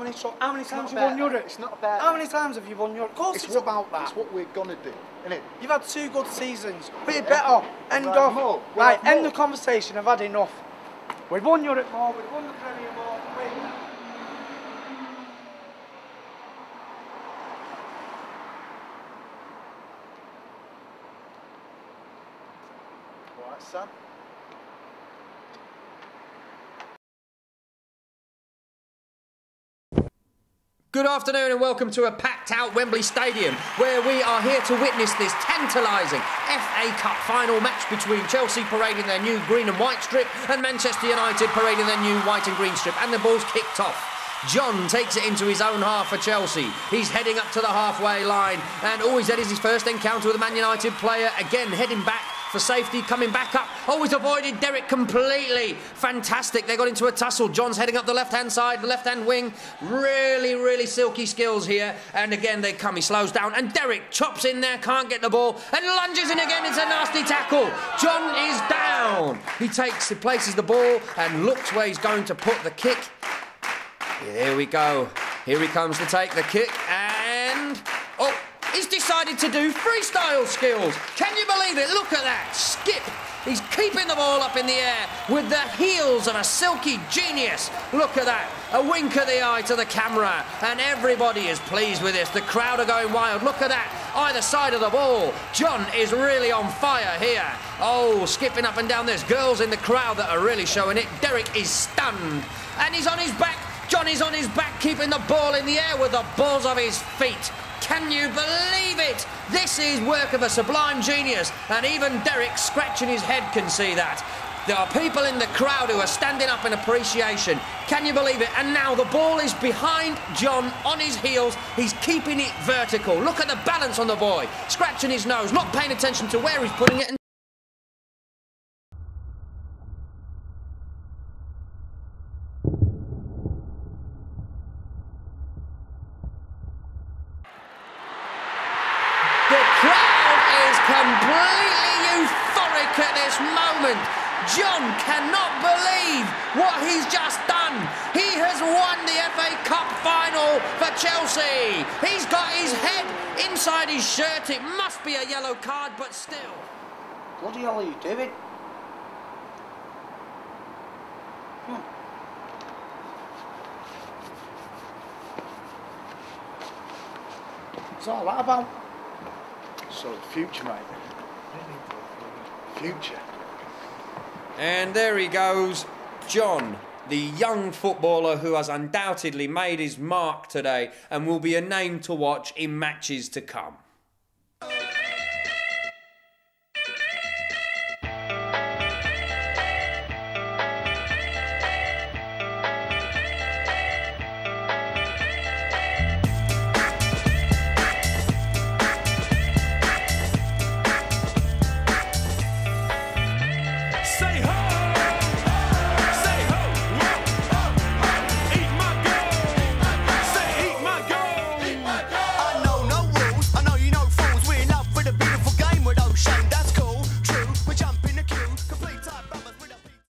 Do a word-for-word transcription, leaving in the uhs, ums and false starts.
many, so, how many times It's have you won about Europe? It's not about How many times have you won Europe? Of course it's, it's, what, about that. It's what we're gonna do, isn't it? You've had two good seasons. But you Yeah. better end We'll off. more. We'll Right, have end more. the conversation. I've had enough. We've won Europe more. We've won the Premier more. Wait. All right, son. Good afternoon and welcome to a packed-out Wembley Stadium where we are here to witness this tantalising F A Cup final match between Chelsea parading their new green and white strip and Manchester United parading their new white and green strip, and the ball's kicked off. John takes it into his own half for Chelsea. He's heading up to the halfway line, and oh, he's had his first encounter with a Man United player, again heading back for safety, coming back up. Oh, he's avoided Derek completely. Fantastic. They got into a tussle. John's heading up the left-hand side, the left-hand wing. Really, really silky skills here. And again, they come. He slows down. And Derek chops in there, can't get the ball, and lunges in again. It's a nasty tackle. John is down. He takes, he places the ball and looks where he's going to put the kick. Here we go. Here he comes to take the kick. And... oh, he's decided to do freestyle skills. Can you believe it? Look at that. Skip. He's keeping the ball up in the air with the heels of a silky genius. Look at that. A wink of the eye to the camera. And everybody is pleased with this. The crowd are going wild. Look at that. Either side of the ball. John is really on fire here. Oh, skipping up and down. There's girls in the crowd that are really showing it. Derek is stunned. And he's on his back. John is on his back, keeping the ball in the air with the balls of his feet. Can you believe it? This is work of a sublime genius, and even Derek, scratching his head, can see that. There are people in the crowd who are standing up in appreciation. Can you believe it? And now the ball is behind John, on his heels. He's keeping it vertical. Look at the balance on the boy. Scratching his nose, not paying attention to where he's putting it. The crowd is completely euphoric at this moment. John cannot believe what he's just done. He has won the F A Cup final for Chelsea. He's got his head inside his shirt. It must be a yellow card, but still. Bloody hell are you doing? Hmm. What's all that about? So the future, mate. Future. And there he goes, John, the young footballer who has undoubtedly made his mark today and will be a name to watch in matches to come.